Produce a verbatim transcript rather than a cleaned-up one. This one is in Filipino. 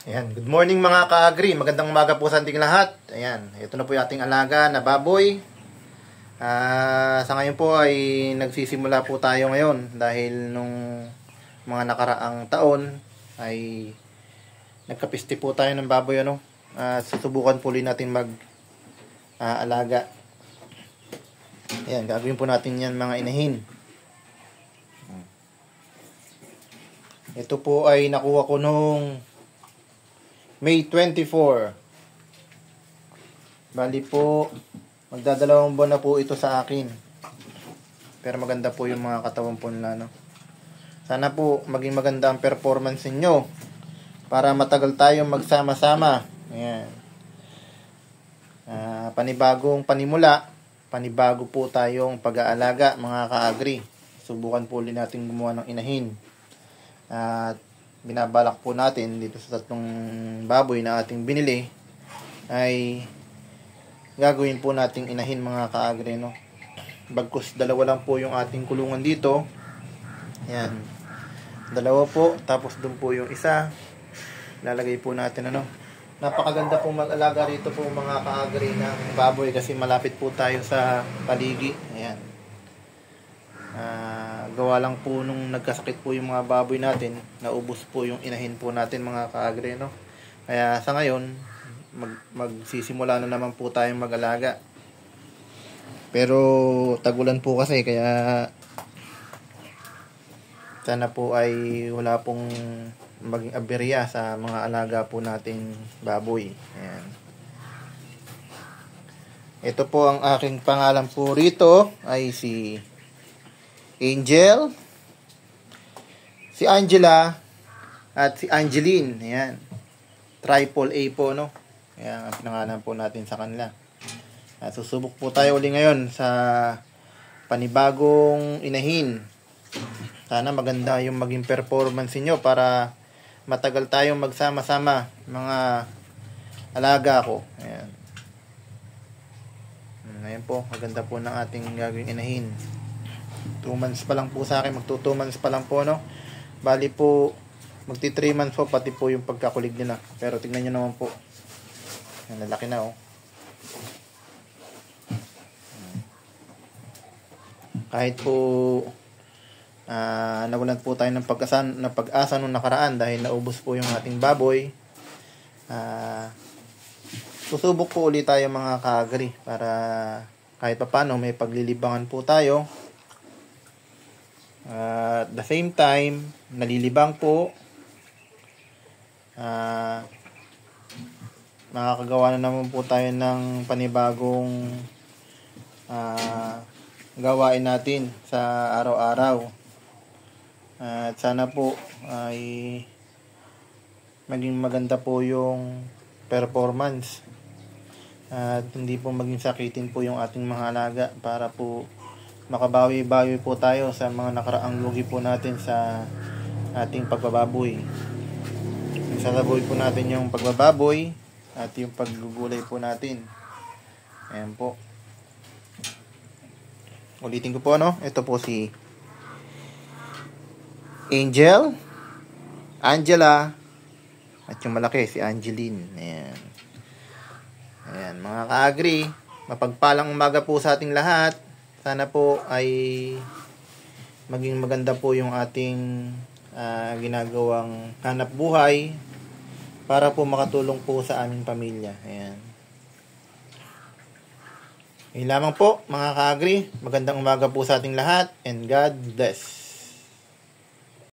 Ayan, good morning mga ka-agri. Magandang umaga po sa ating lahat. Ayan, ito na po yung ating alaga na baboy. Uh, sa ngayon po ay nagsisimula po tayo ngayon dahil nung mga nakaraang taon ay nagkapisti po tayo ng baboy ano. At uh, susubukan po ulit natin mag uh, alaga. Ayan, gagawin po natin yan mga inahin. Ito po ay nakuha ko nung May twenty-fourth. Bali po, magdadalawang buwan na po ito sa akin. Pero maganda po yung mga katawan po nila, no? Sana po maging maganda ang performance niyo para matagal tayong magsama-sama. Ayan. Uh, panibagong panimula, panibago po tayong pag-aalaga, mga ka-agri. Subukan po ulit natin gumawa ng inahin. At uh, binabalak po natin dito sa tatlong baboy na ating binili ay gagawin po nating inahin mga ka-agri, no? Bagkus dalawa lang po yung ating kulungan dito. Ayan. Dalawa po, tapos doon po yung isa. Lalagay po natin ano. Napakaganda po mag-alaga rito po mga ka-agri ng baboy kasi malapit po tayo sa paligi. Ayan. Uh, gawa lang po nung nagkasakit po yung mga baboy natin, naubos po yung inahin po natin mga ka-agri, no? Kaya sa ngayon mag magsisimula na naman po tayong mag-alaga, pero tagulan po kasi, kaya sana po ay wala pong maging aberya sa mga alaga po nating baboy. Ayan. Ito po ang aking pangalan po rito ay si Angel, si Angela, at si Angeline. Ayan. Triple A po, no? Ayan ang pinangalan po natin sa kanila. At susubok po tayo uli ngayon sa panibagong inahin. Sana maganda yung maging performance niyo para matagal tayong magsama-sama, mga alaga ko. Ayan. Ayan po, maganda po ng ating gagawing inahin. two months pa lang po sa akin, magto two months pa lang po, no? Bali po magti three months po pati po yung pagkakulig nila. Pero tingnan niyo naman po, ang lalaki na, oh. Kahit po uh, nawalan po tayo ng pag-asa, ng pag-asa nung nakaraan dahil naubos po yung ating baboy, uh, susubok po ulit tayo mga ka-agri para kahit pa paano may paglilibangan po tayo. Uh, at the same time, nalilibang po, uh, makakagawa na naman po tayo ng panibagong uh, gawain natin sa araw-araw. Uh, at sana po ay maging maganda po yung performance at uh, hindi po maging sakitin po yung ating mga alaga para po makabawi-bawi po tayo sa mga nakaraang lugi po natin sa ating pagbababoy. Isalaboy po natin yung pagbababoy at yung paggugulay po natin. Ayan po. Ulitin ko po, no? Ito po si Angel, Angela, at yung malaki si Angeline. Ayan. Ayan, mga ka-agri, mapagpalang umaga po sa ating lahat. Sana po ay maging maganda po yung ating uh, ginagawang hanap buhay para po makatulong po sa aming pamilya. Ayan. Yun lamang po mga ka-agri. Magandang umaga po sa ating lahat and God bless.